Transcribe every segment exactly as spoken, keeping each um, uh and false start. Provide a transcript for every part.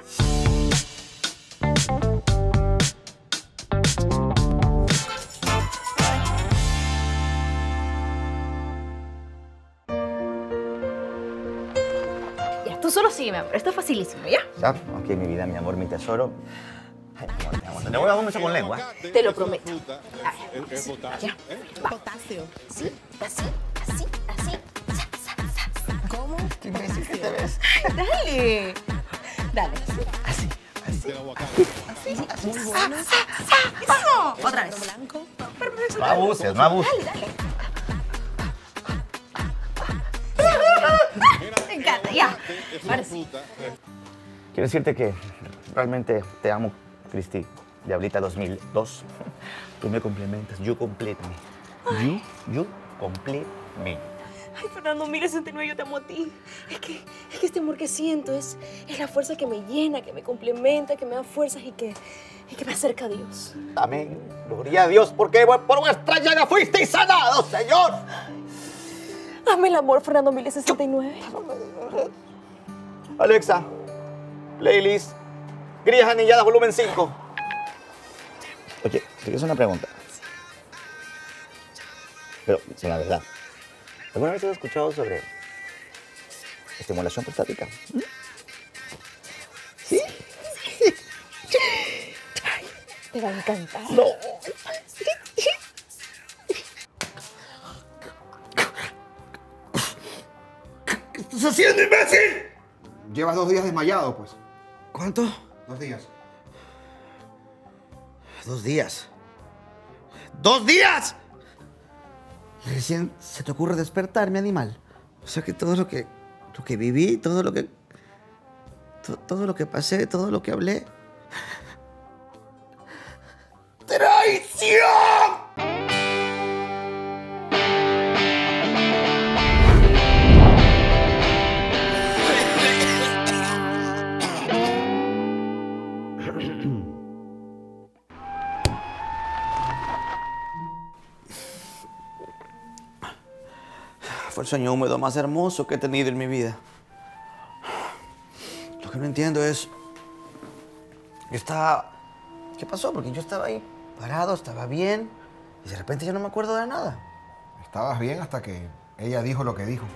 Ya, tú solo sígueme, amor. Esto es facilísimo, ¿ya? ¿Ya? Ok, mi vida, mi amor, mi tesoro. Ay, mi amor, mi amor. Te voy a dar un beso con lengua. Te lo prometo. A ver, sí, ya. Va. Potasio. Sí, así, así, así. Sa, sa, sa, sa. ¿Cómo? Qué imbécil que te ves. Dale. Dale. Así, así. Así, así. Muy bueno. Eso. Otra vez. Blanco. No abuses, no abuses. Dale, dale. Me encanta, ya. Ahora sí. Quiero decirte que realmente te amo, Cristi. Diablita dos mil dos. Tú me complementas. You complete me. You, you complete me. Ay, Fernando, mil sesenta y nueve, yo te amo a ti. Es que, es que este amor que siento es, es la fuerza que me llena, que me complementa, que me da fuerzas y que, y que me acerca a Dios. Amén. Gloria a Dios, porque por vuestra llaga fuisteis sanados, Señor. Hazme el amor, Fernando, mil sesenta y nueve. Alexa, playlist, Grillas Anilladas, volumen cinco. Oye, te quiero hacer una pregunta. Pero, con la verdad. ¿Alguna vez has escuchado sobre estimulación prostática? ¿Mm? ¿Sí? Ay, te va a encantar. No. ¿Qué estás haciendo, imbécil? Llevas dos días desmayado, pues. ¿Cuánto? Dos días. Dos días. ¡Dos días! Y recién se te ocurre despertarme, animal. O sea que todo lo que, lo que viví, todo lo que... to- todo lo que pasé, todo lo que hablé... ¡Traición! Fue el sueño húmedo más hermoso que he tenido en mi vida. Lo que no entiendo es... Yo estaba... ¿Qué pasó? Porque yo estaba ahí parado, estaba bien, y de repente ya no me acuerdo de nada. Estabas bien hasta que ella dijo lo que dijo.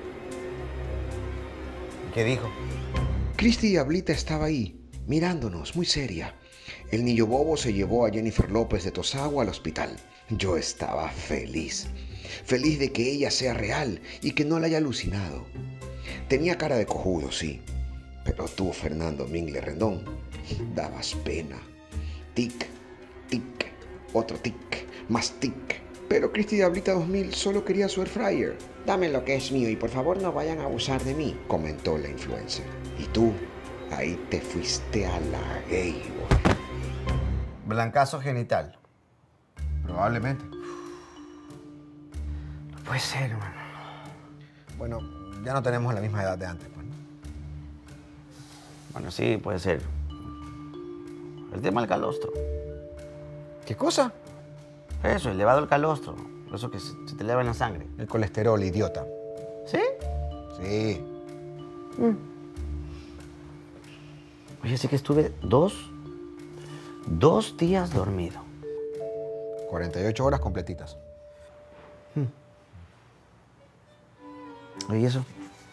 ¿Qué dijo? Cristi Diablita estaba ahí, mirándonos, muy seria. El niño bobo se llevó a Jennifer López de Tosagua al hospital. Yo estaba feliz. Feliz de que ella sea real y que no la haya alucinado. Tenía cara de cojudo, sí. Pero tú, Fernando Mingle Rendón, dabas pena. Tic, tic, otro tic, más tic. Pero Cristi Diablita dos mil solo quería su air fryer. Dame lo que es mío y por favor no vayan a abusar de mí, comentó la influencer. Y tú, ahí te fuiste a la gay, boy. Blancazo genital. Probablemente. No puede ser, hermano. Bueno, ya no tenemos la misma edad de antes, pues, ¿no? Bueno, sí, puede ser. El tema del calostro. ¿Qué cosa? Eso, elevado el calostro. Eso que se, se te eleva en la sangre. El colesterol, idiota. ¿Sí? Sí. Oye, sí que estuve dos... Dos días dormido. cuarenta y ocho horas completitas. Oye, ¿eso?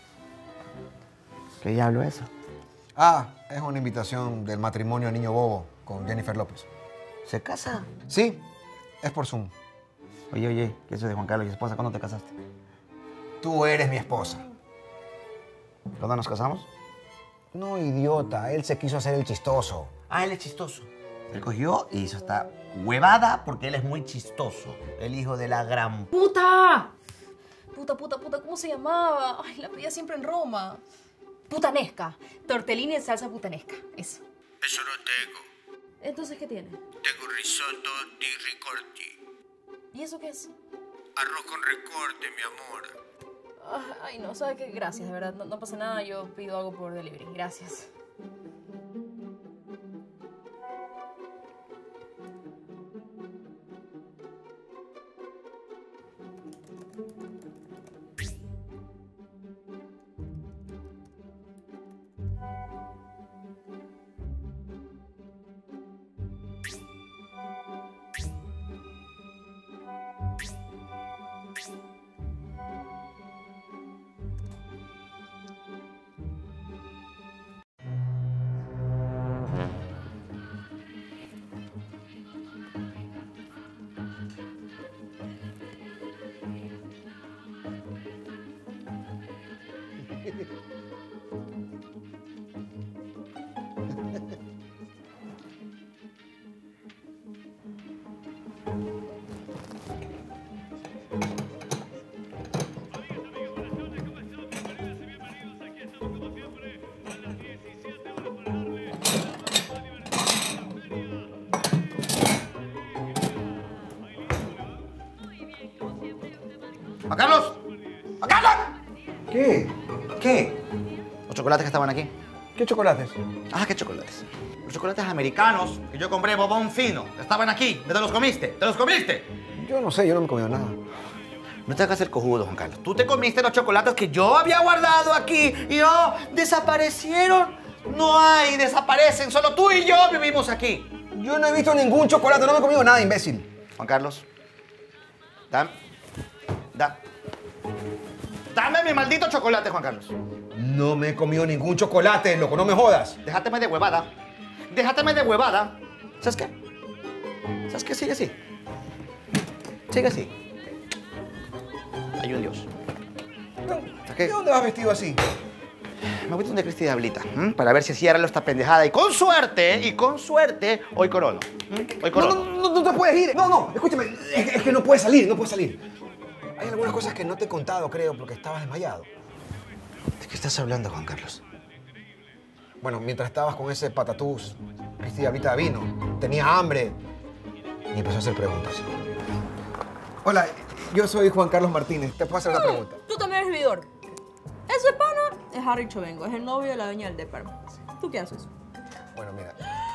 ¿Qué diablo es eso? Ah, es una invitación del matrimonio Niño Bobo con Jennifer López. ¿Se casa? Sí, es por Zoom. Oye, oye, ¿qué es eso de Juan Carlos y esposa? ¿Cuándo te casaste? Tú eres mi esposa. ¿Cuándo nos casamos? No, idiota. Él se quiso hacer el chistoso. Ah, él es chistoso. Él cogió y hizo esta huevada porque él es muy chistoso. El hijo de la gran... ¡Puta! Puta, puta, puta, ¿cómo se llamaba? Ay, la pedía siempre en Roma. Putanesca. Tortellini en salsa putanesca. Eso. Eso no tengo. Entonces, ¿qué tiene? Tengo risotto di ricordi. ¿Y eso qué es? Arroz con recorte, mi amor. Ah, Ay, no, ¿sabes qué? Gracias, de verdad. No, no pasa nada, yo pido algo por delivery. Gracias. ¡Juan Carlos! ¡Juan Carlos! ¿Qué? ¿Qué? Los chocolates que estaban aquí. ¿Qué chocolates? Ah, ¿qué chocolates? Los chocolates americanos que yo compré, bobón fino. Estaban aquí. ¿Te los comiste? ¿Te los comiste? Yo no sé, yo no me he comido nada. No te hagas el cojudo, Juan Carlos. Tú te comiste los chocolates que yo había guardado aquí y oh, desaparecieron. No hay, desaparecen. Solo tú y yo vivimos aquí. Yo no he visto ningún chocolate, no me he comido nada, imbécil. Juan Carlos, dame, da, dame mi maldito chocolate, Juan Carlos. No me he comido ningún chocolate, loco, no me jodas. Déjateme de huevada. Déjateme de huevada. ¿Sabes qué? ¿Sabes qué? Sigue así. Sigue así. Hay un Dios. ¿Sabes qué? ¿De dónde vas vestido así? Me voy donde Cristi de Ablita, ¿m? Para ver si así arreglo esta pendejada. Y con suerte, y con suerte, hoy corono. ¿m? Hoy No, corono. no, no, no te puedes ir. No, no, escúchame, es, es que no puedes salir, no puedes salir. Hay algunas cosas que no te he contado, creo, porque estabas desmayado. ¿De qué estás hablando, Juan Carlos? Bueno, mientras estabas con ese patatús, Cristi de Ablita vino, tenía hambre y empezó a hacer preguntas. Hola, yo soy Juan Carlos Martínez. ¿Te puedo hacer una pregunta? Tú también eres vividor. Ese pana es Harry Chovengo, es el novio de la dueña del Depar. ¿Tú qué haces? Bueno, mira.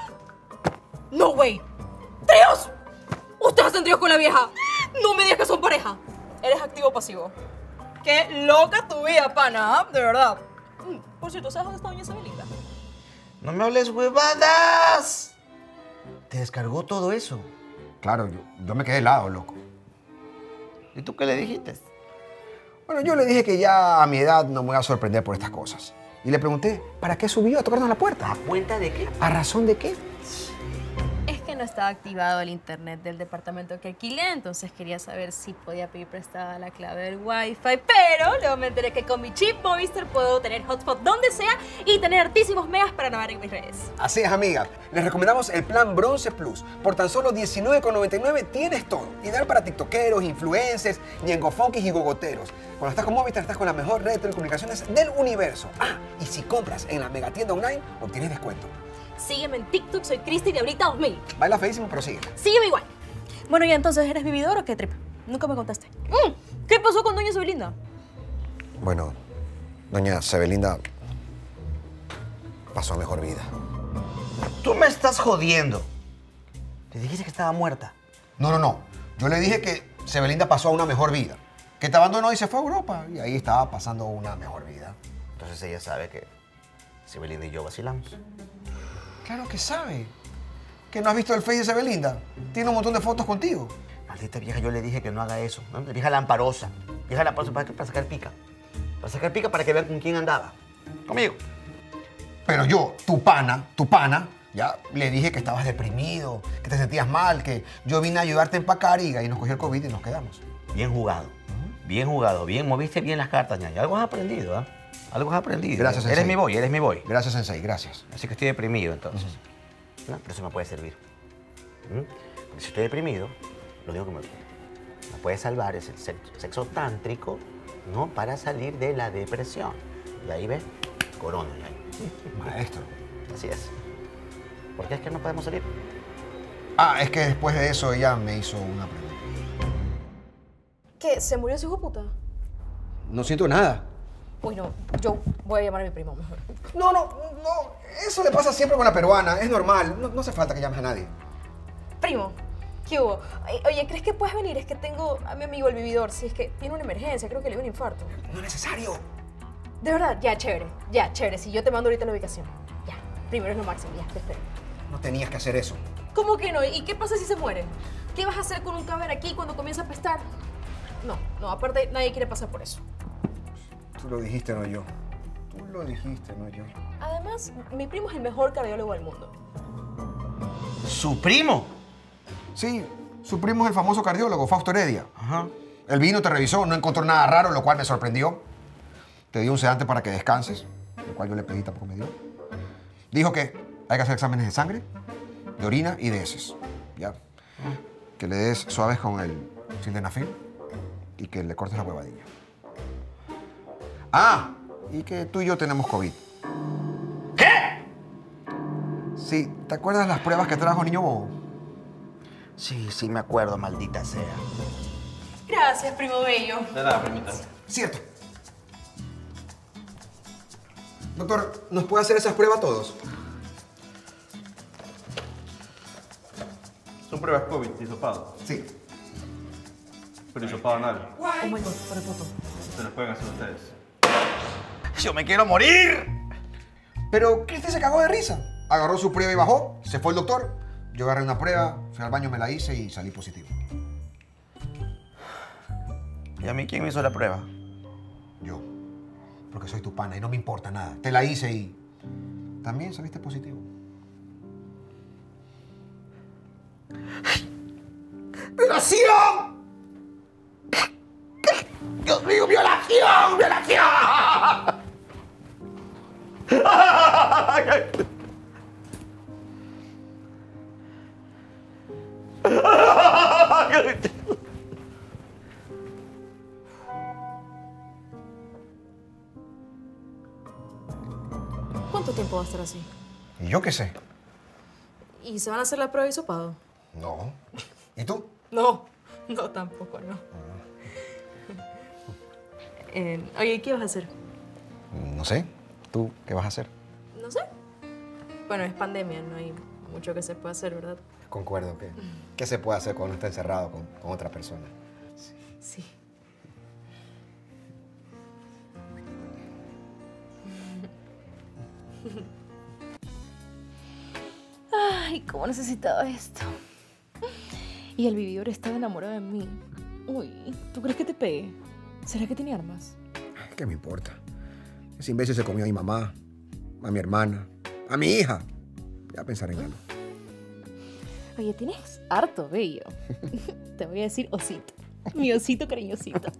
¡No, güey! ¡Tríos! ¡Ustedes hacen tríos con la vieja! ¡No me digas que son pareja! Eres activo o pasivo. ¡Qué loca tu vida, pana! De verdad. Mm, Por cierto, ¿sabes dónde está doña Isabelita? ¡No me hables huevadas! ¿Te descargó todo eso? Claro, yo, yo me quedé helado, loco. ¿Y tú qué le dijiste? Bueno, yo le dije que ya a mi edad no me voy a sorprender por estas cosas. Y le pregunté, ¿para qué subió a tocarnos la puerta? ¿A cuenta de qué? ¿A razón de qué? Es que no estaba activado el internet del departamento que alquilé, entonces quería saber si podía pedir prestada la clave del wifi, pero luego me enteré que con mi chip Movistar puedo tener hotspot donde sea y tener altísimos megas para navegar en mis redes. Así es, amiga. Les recomendamos el plan Bronce Plus. Por tan solo diecinueve con noventa y nueve tienes todo. Ideal para tiktokeros, influencers, ñengofonkis y gogoteros. Cuando estás con Movistar, estás con la mejor red de telecomunicaciones del universo. Ah, y si compras en la megatienda online, obtienes descuento. Sígueme en TikTok, soy Cristi de Ablita dos mil. Baila feísimo, pero sigue. Sígueme igual. Bueno, ya entonces, ¿eres vividor o qué trip? Nunca me contaste. Mm, ¿Qué pasó con doña Isabelita? Bueno, doña Sebelinda pasó a mejor vida. Tú me estás jodiendo. Te dijiste que estaba muerta. No, no, no. Yo le dije que Sebelinda pasó a una mejor vida. Que te abandonó y se fue a Europa. Y ahí estaba pasando una mejor vida. Entonces ella sabe que Sebelinda y yo vacilamos. Claro que sabe. ¿Que no has visto el Face de Sebelinda? Tiene un montón de fotos contigo. Maldita vieja, yo le dije que no haga eso. ¿No? La vieja lamparosa. Vieja lamparosa para, para sacar pica. Para sacar pica para que vean con quién andaba. Conmigo. Pero yo, tu pana, tu pana, ya le dije que estabas deprimido, que te sentías mal, que yo vine a ayudarte a empacar y ahí nos cogió el COVID y nos quedamos. Bien jugado. Bien jugado. Bien, moviste bien las cartas, ñaña. Algo has aprendido, ¿ah? ¿eh? Algo has aprendido. Gracias, Eres Sensei. mi boy, eres mi boy. Gracias, Sensei, gracias. Así que estoy deprimido, entonces. ¿No? Pero eso me puede servir. ¿Mm? Porque si estoy deprimido, lo único que me, me puede salvar es el sexo, sexo tántrico, ¿no? Para salir de la depresión. Y ahí ves, corona. ¿no? Maestro. Así es. ¿Por qué es que no podemos salir? Ah, es que después de eso ella me hizo una pregunta. ¿Qué? ¿Se murió su hijo de puta? No siento nada. Uy, no. Yo voy a llamar a mi primo mejor. No, no, no. Eso le pasa siempre con la peruana. Es normal. No, no hace falta que llames a nadie. Primo, ¿qué hubo? Ay, Oye, ¿crees que puedes venir? Es que tengo a mi amigo el vividor. Si es que tiene una emergencia, creo que le dio un infarto. No es necesario. De verdad, ya, chévere. Ya, chévere. Si yo te mando ahorita la ubicación. Ya. Primero es lo máximo. Ya, te espero. No tenías que hacer eso. ¿Cómo que no? ¿Y qué pasa si se muere? ¿Qué vas a hacer con un cadáver aquí cuando comienza a apestar? No, no. Aparte, nadie quiere pasar por eso. Tú lo dijiste, no yo. Tú lo dijiste, no yo. Además, mi primo es el mejor cardiólogo del mundo. ¿Su primo? Sí, su primo es el famoso cardiólogo, Fausto Heredia. Ajá. Él vino, te revisó, no encontró nada raro, lo cual me sorprendió. te dio un sedante para que descanses, el cual yo le pedí, tampoco me dio. Dijo que hay que hacer exámenes de sangre, de orina y de heces, ¿ya? Que le des suaves con el sildenafil y que le cortes la huevadilla. Ah, y que tú y yo tenemos COVID. ¿Qué? Sí, ¿te acuerdas las pruebas que trajo Niño Bobo? Sí, sí me acuerdo, maldita sea. Gracias, primo bello. De nada, primita. Cierto. Doctor, ¿nos puede hacer esas pruebas a todos? Son pruebas COVID, hisopado. Sí. Pero hisopado anal. Oh my God, por el puto. Se los pueden hacer ustedes. ¡Yo me quiero morir! Pero Cristi se cagó de risa. Agarró su prueba y bajó. Se fue el doctor. Yo agarré una prueba, fui al baño, me la hice y salí positivo. ¿Y a mí quién me hizo la prueba? Yo. Porque soy tu pana y no me importa nada. Te la hice y también saliste positivo. ¡Violación! ¡Dios mío, violación! ¡Violación! ¿Cuánto tiempo va a estar así? ¿Y yo qué sé? ¿Y se van a hacer la prueba de hisopado? No. ¿Y tú? No, no, tampoco, no. Eh, oye, ¿qué vas a hacer? No sé. ¿Tú qué vas a hacer? No sé. Bueno, es pandemia, no hay mucho que se pueda hacer, ¿verdad? Concuerdo que... ¿Qué se puede hacer cuando uno está encerrado con, con otra persona? Sí. Ay, cómo necesitaba esto. Y el vividor estaba enamorado de mí. Uy, ¿tú crees que te pegue? ¿Será que tiene armas? ¿Qué me importa? Ese imbécil se comió a mi mamá, a mi hermana, a mi hija. Ya pensaré en algo. Oye, tienes harto bello. Te voy a decir osito. Mi osito cariñosito.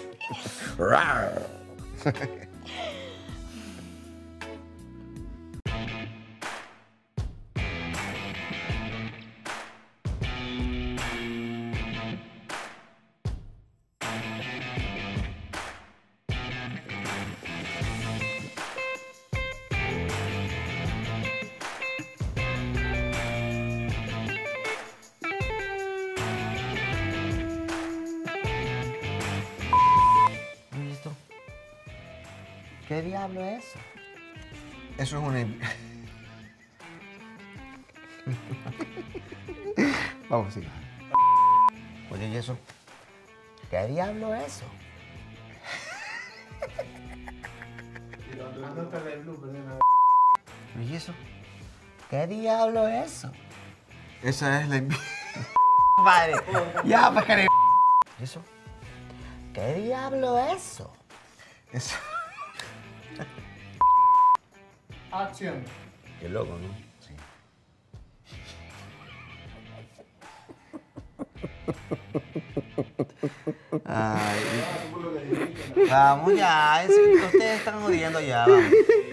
¿Listo? ¿Qué diablo es eso? Eso es una... Vamos, sí. Oye, ¿y eso? ¿Qué diablo es eso? ¿Y eso? ¿Qué diablo es eso? Esa es la... Padre, ya, pues, cariño. ¿Y eso? ¿Qué diablo es eso? Esa... Acción. Qué loco, ¿no? Sí. Ay. Vamos ya, es que ustedes están jodiendo ya, vamos.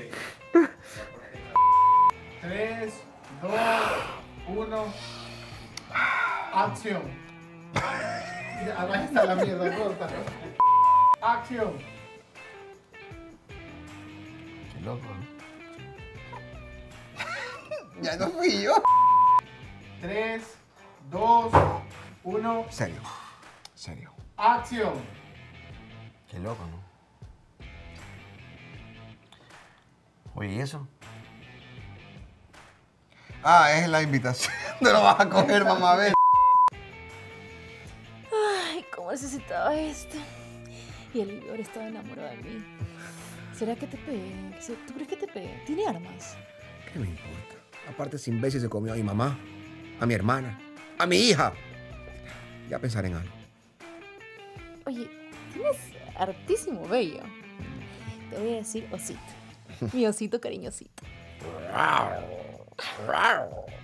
Tres, dos, uno. Acción. Ahí está la mierda, corta. Acción. Qué loco, ¿no? Ya no fui yo. Tres, dos, uno. Serio. Serio. Acción. Qué loco, ¿no? Oye, ¿y eso? Ah, es la invitación. No lo vas a coger, mamá, a ver. Ay, cómo necesitaba esto. Y el vividor estaba enamorado de mí. ¿Será que te pegue? ¿Tú crees que te pegue? ¿Tiene armas? ¿Qué me importa? Aparte, ese imbécil se comió a mi mamá, a mi hermana, a mi hija. Ya pensaré en algo. Oye, tienes hartísimo bello. Te voy a decir osito. Mi osito cariñosito. Rar, rar.